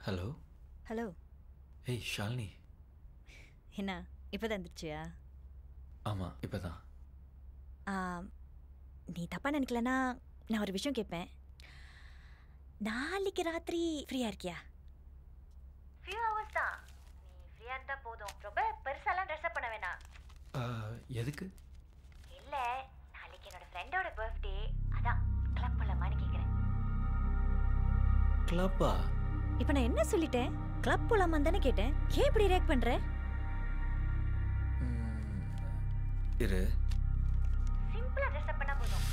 Hello hello. ஏய் ஷாலினி. என்ன இப்போ தான் வந்துருச்சியா? ஆமாம் இப்போ தான். நீ தப்பாக நினைக்கலன்னா நான் ஒரு விஷயம் கேட்பேன். நாளைக்கு ராத்திரி ஃப்ரீயாக இருக்கியா? ஃபியூ ஹவர்ஸ் தான். நீ ஃப்ரீயாக இருந்தால் போதும். ரொம்ப பெருசாலாம் ட்ரெஸ்அப் பண்ண வேணாம். எதுக்கு? இல்லை, நாளைக்கு என்னோட ஃப்ரெண்டோட பர்த்டே. அதான் கிளப் போலாமான்னு கேட்குறேன். கிளப்பா? இப்போ நான் என்ன சொல்லிட்டேன்? கிளப் போலாமான்னு தானே கேட்டேன். ஏன் இப்படி ரியாக்ட் பண்ணுற? இரு, சிம்பிளா ட்ரெஸ்அப் பண்ணா போதும்.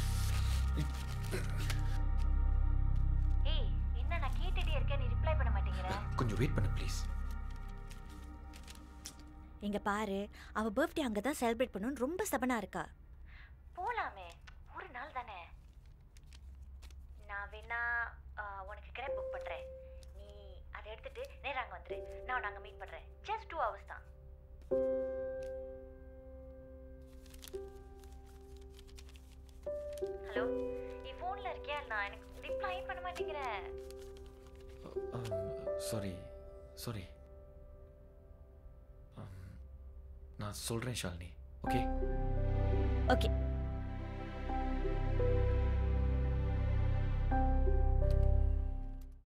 ஏய், என்ன நான் கேட்டுட்டே இருக்கேன், நீ ரிப்ளை பண்ண மாட்டேங்கிற. கொஞ்சம் வெயிட் பண்ணு ப்ளீஸ். இங்க பாரு, அவ பர்த்டே அங்க தான் செலிப்ரேட் பண்ணனும் ரொம்ப ஸ்டபனா இருக்கா. போலாமே, ஒரு நாள் தானே. நான் வேணா உனக்கு கிராப் புக் பண்றேன். நீ அதை எடுத்துட்டு நேரா அங்க வந்துரு. நான் அங்க மீட் பண்றேன். just 2 hours தான். ஹலோ, நீ ஃபோன்ல இருக்கியா? நான் எனக்கு ரிப்ளை பண்ண மாட்டேங்கிற. சாரி. நான் சொல்கிறேன் ஷாலினி. Okay okay.